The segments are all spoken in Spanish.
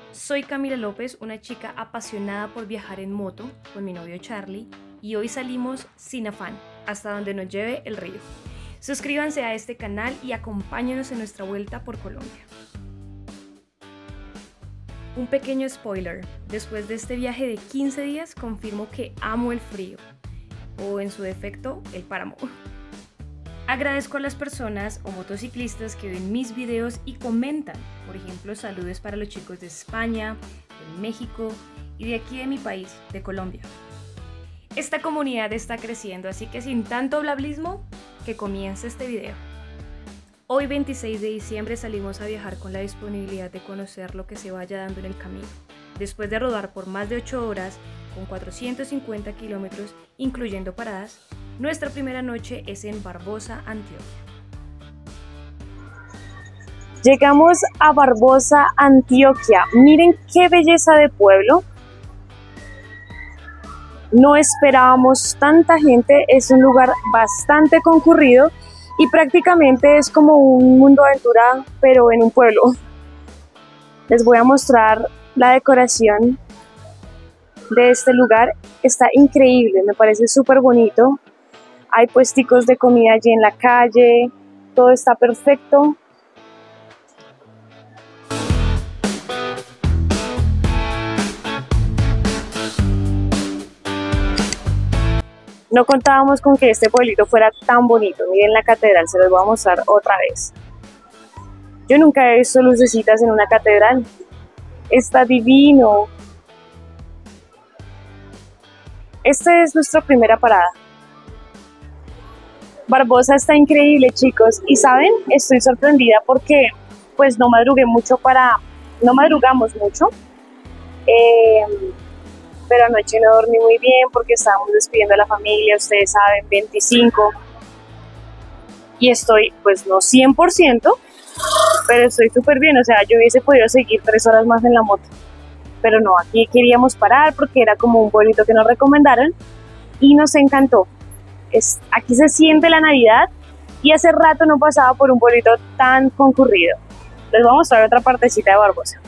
Soy Camila López, una chica apasionada por viajar en moto con mi novio Charlie, y hoy salimos sin afán, hasta donde nos lleve el río. Suscríbanse a este canal y acompáñenos en nuestra vuelta por Colombia. Un pequeño spoiler: después de este viaje de 15 días confirmo que amo el frío, o en su defecto, el páramo. Agradezco a las personas o motociclistas que ven mis videos y comentan. Por ejemplo, saludos para los chicos de España, de México y de aquí de mi país, de Colombia. Esta comunidad está creciendo, así que sin tanto blablismo, que comience este video. Hoy 26 de diciembre salimos a viajar con la disponibilidad de conocer lo que se vaya dando en el camino. Después de rodar por más de 8 horas, con 450 kilómetros, incluyendo paradas, nuestra primera noche es en Barbosa, Antioquia. Llegamos a Barbosa, Antioquia. Miren qué belleza de pueblo. No esperábamos tanta gente, es un lugar bastante concurrido y prácticamente es como un mundo aventura, pero en un pueblo. Les voy a mostrar la decoración de este lugar. Está increíble, me parece súper bonito. Hay puesticos de comida allí en la calle, todo está perfecto. No contábamos con que este pueblito fuera tan bonito. Miren la catedral, se los voy a mostrar otra vez. Yo nunca he visto lucecitas en una catedral. Está divino. Esta es nuestra primera parada. Barbosa está increíble, chicos, y saben, estoy sorprendida porque pues no madrugamos mucho, pero anoche no dormí muy bien porque estábamos despidiendo a la familia, ustedes saben, 25, y estoy pues no 100%, pero estoy súper bien. O sea, yo hubiese podido seguir 3 horas más en la moto, pero no, aquí queríamos parar porque era como un pueblito que nos recomendaron y nos encantó. Aquí se siente la Navidad y hace rato no pasaba por un pueblito tan concurrido. Les voy a mostrar otra partecita de Barbosa.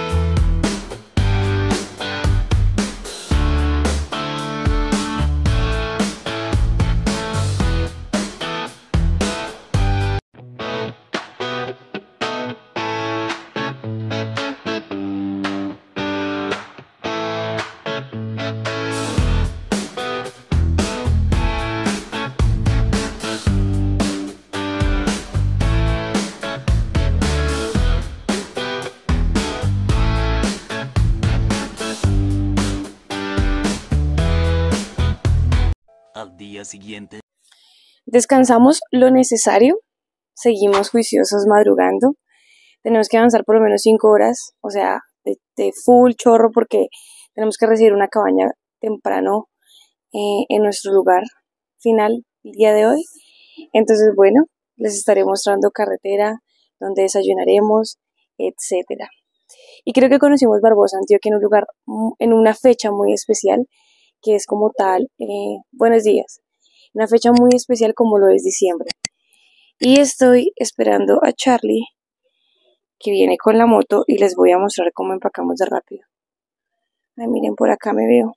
Al día siguiente. Descansamos lo necesario, seguimos juiciosos madrugando. Tenemos que avanzar por lo menos 5 horas, o sea, de full chorro, porque tenemos que recibir una cabaña temprano en nuestro lugar final el día de hoy. Entonces, bueno, les estaré mostrando carretera, donde desayunaremos, etcétera. Y creo que conocimos Barbosa, Antioquia, en un lugar, en una fecha muy especial, que es como tal, buenos días, una fecha muy especial como lo es diciembre. Y estoy esperando a Charlie, que viene con la moto, y les voy a mostrar cómo empacamos de rápido. Ay, miren, por acá me veo.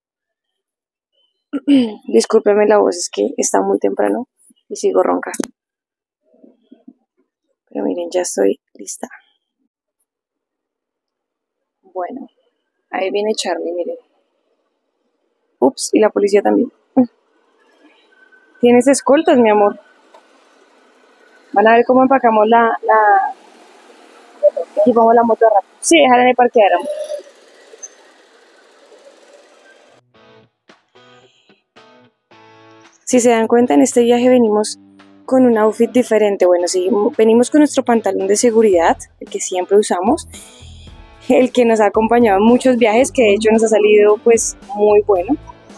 Discúlpenme la voz, es que está muy temprano y sigo ronca. Pero miren, ya estoy lista. Bueno, ahí viene Charlie, miren. Ups, y la policía también. Tienes escoltas, mi amor. Van a ver cómo empacamos y pongo la moto rápido. Sí, déjala en el parqueadero. Si se dan cuenta, en este viaje venimos con un outfit diferente. Bueno, sí, venimos con nuestro pantalón de seguridad, el que siempre usamos, el que nos ha acompañado en muchos viajes, que de hecho nos ha salido pues muy bueno.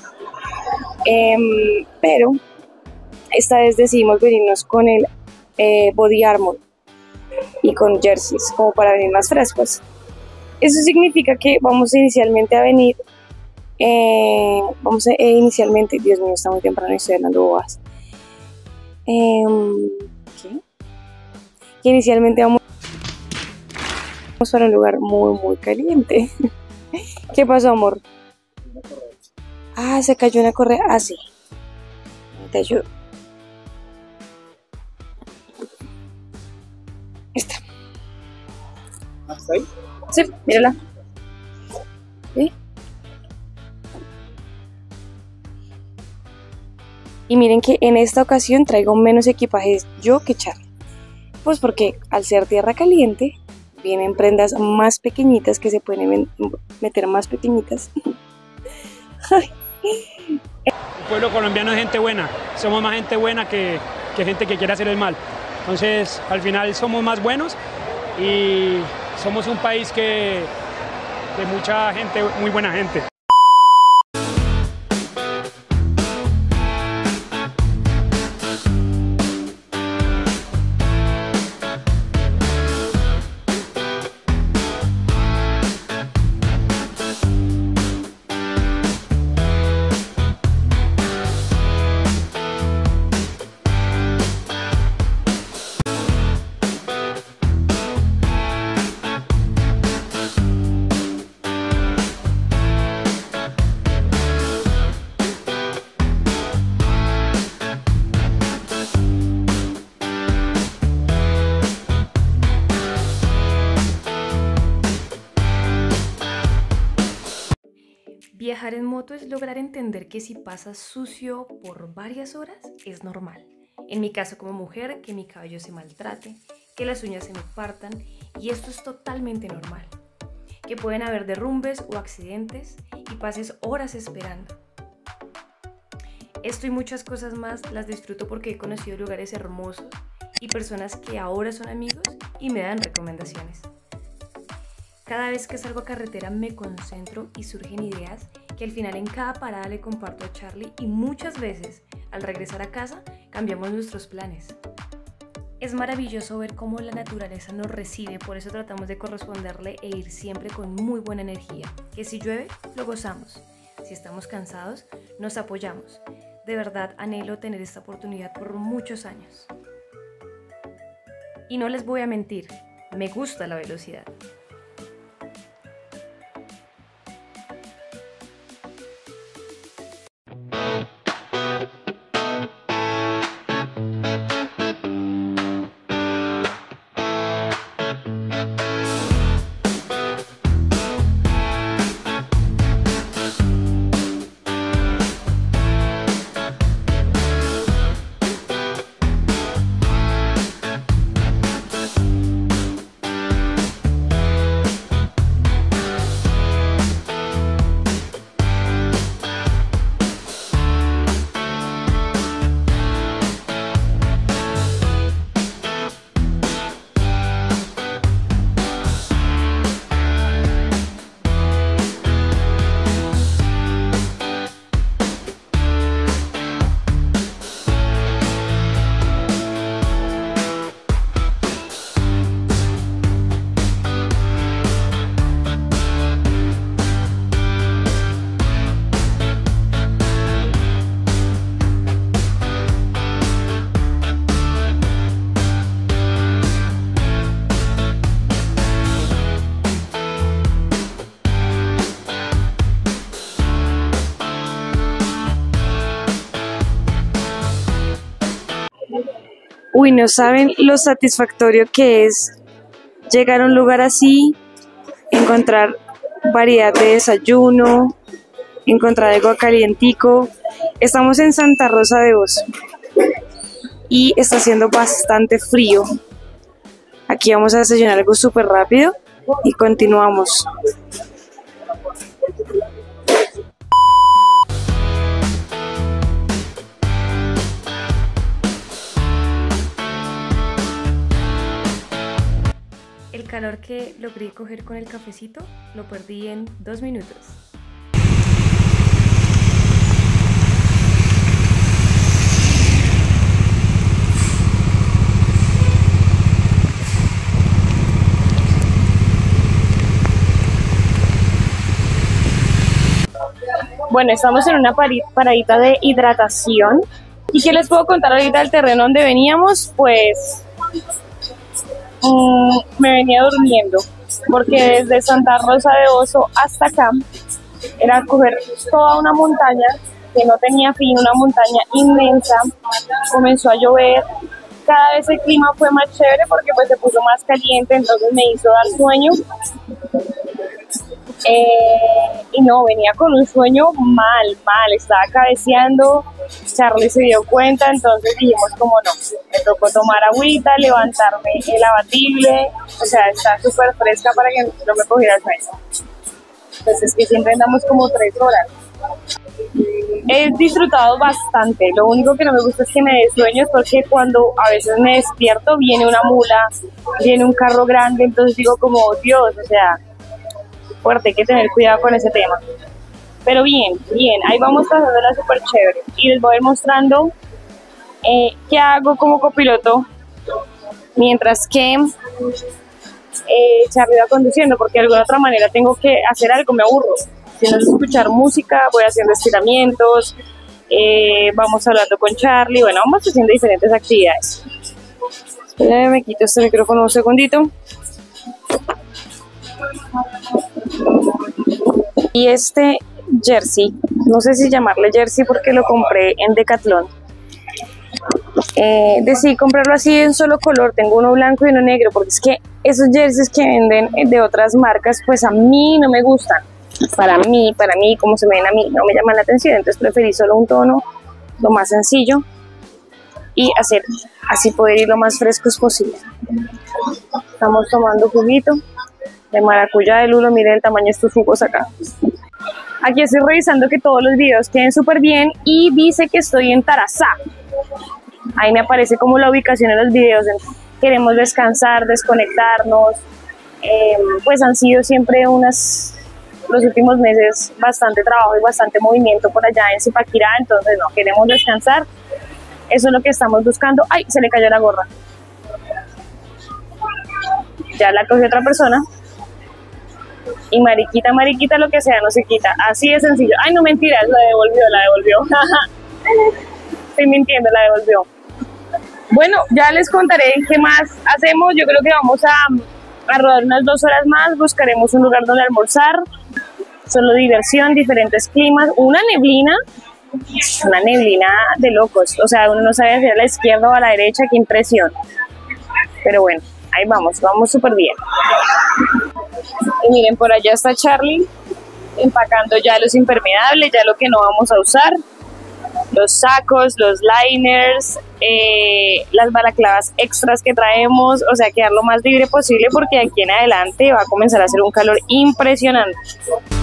Pero esta vez decidimos venirnos con el body armor y con jerseys, como para venir más frescos. Eso significa que vamos inicialmente a venir, Dios mío, está muy temprano y estoy hablando bobas. Que inicialmente vamos Vamos para un lugar muy caliente. ¿Qué pasó, amor? Ah, se cayó una correa. Ah, sí. Te ayudo. Esta. ¿Hasta ahí? Sí, mírala. ¿Sí? Y miren que en esta ocasión traigo menos equipaje yo que Charlie. Pues porque al ser tierra caliente, vienen prendas más pequeñitas que se pueden meter más pequeñitas. El pueblo colombiano es gente buena, somos más gente buena que gente que quiere hacer el mal. Entonces, al final somos más buenos y somos un país de mucha gente, muy buena gente. Viajar en moto es lograr entender que si pasas sucio por varias horas es normal. En mi caso como mujer, que mi cabello se maltrate, que las uñas se me partan, y esto es totalmente normal. Que pueden haber derrumbes o accidentes y pases horas esperando. Esto y muchas cosas más las disfruto porque he conocido lugares hermosos y personas que ahora son amigos y me dan recomendaciones. Cada vez que salgo a carretera me concentro y surgen ideas que al final en cada parada le comparto a Charlie, y muchas veces al regresar a casa cambiamos nuestros planes. Es maravilloso ver cómo la naturaleza nos recibe, por eso tratamos de corresponderle e ir siempre con muy buena energía, que si llueve lo gozamos, si estamos cansados nos apoyamos. De verdad anhelo tener esta oportunidad por muchos años. Y no les voy a mentir, me gusta la velocidad. Uy, no saben lo satisfactorio que es llegar a un lugar así, encontrar variedad de desayuno, encontrar algo calientico. Estamos en Santa Rosa de Osos y está haciendo bastante frío. Aquí vamos a desayunar algo súper rápido y continuamos. El calor que logré coger con el cafecito lo perdí en 2 minutos. Bueno, estamos en una paradita de hidratación. ¿Y qué les puedo contar ahorita del terreno donde veníamos? Pues me venía durmiendo, porque desde Santa Rosa de Oso hasta acá era coger toda una montaña que no tenía fin, una montaña inmensa. Comenzó a llover, cada vez el clima fue más chévere porque pues se puso más caliente, entonces me hizo dar sueño. Y no, venía con un sueño mal, estaba cabeceando. Charlie se dio cuenta, entonces dijimos como no, me tocó tomar agüita, levantarme el abatible, o sea, está súper fresca para que no me cogiera el sueño. Pues es que siempre andamos como 3 horas. He disfrutado bastante, lo único que no me gusta es que me dé sueños porque cuando a veces me despierto viene una mula, viene un carro grande, entonces digo como Dios, o sea, fuerte, hay que tener cuidado con ese tema. Pero bien, ahí vamos pasándola súper chévere. Y les voy a ir mostrando qué hago como copiloto mientras que Charlie va conduciendo, porque de alguna otra manera tengo que hacer algo, me aburro. Si no es escuchar música, voy haciendo estiramientos, vamos hablando con Charlie, bueno, vamos haciendo diferentes actividades. Espérenme, me quito este micrófono un segundito. Y este jersey, no sé si llamarle jersey porque lo compré en Decathlon. Decidí comprarlo así en solo color, tengo uno blanco y uno negro, porque es que esos jerseys que venden de otras marcas, pues a mí no me gustan. Para mí, como se me ven a mí, no me llaman la atención, entonces preferí solo un tono, lo más sencillo, y hacer así poder ir lo más frescos posible. Estamos tomando juguito de maracuyá de lulo, miren el tamaño de estos jugos acá. Aquí estoy revisando que todos los videos queden súper bien y dice que estoy en Tarazá. Ahí me aparece como la ubicación de los videos. Queremos descansar, desconectarnos. Pues han sido siempre los últimos meses bastante trabajo y bastante movimiento por allá en Zipaquirá, entonces no, queremos descansar. Eso es lo que estamos buscando. ¡Ay! Se le cayó la gorra. Ya la cogió otra persona. Y mariquita, lo que sea, no se quita. Así de sencillo. Ay, no, mentiras, la devolvió. Estoy mintiendo, la devolvió. Bueno, ya les contaré qué más hacemos. Yo creo que vamos a rodar unas 2 horas más. Buscaremos un lugar donde almorzar. Solo diversión, diferentes climas. Una neblina de locos. O sea, uno no sabe si a la izquierda o a la derecha, qué impresión. Pero bueno, ahí vamos súper bien. Y miren, por allá está Charlie empacando ya los impermeables, ya lo que no vamos a usar, los sacos, los liners, las balaclavas extras que traemos, o sea, quedar lo más libre posible porque aquí en adelante va a comenzar a hacer un calor impresionante.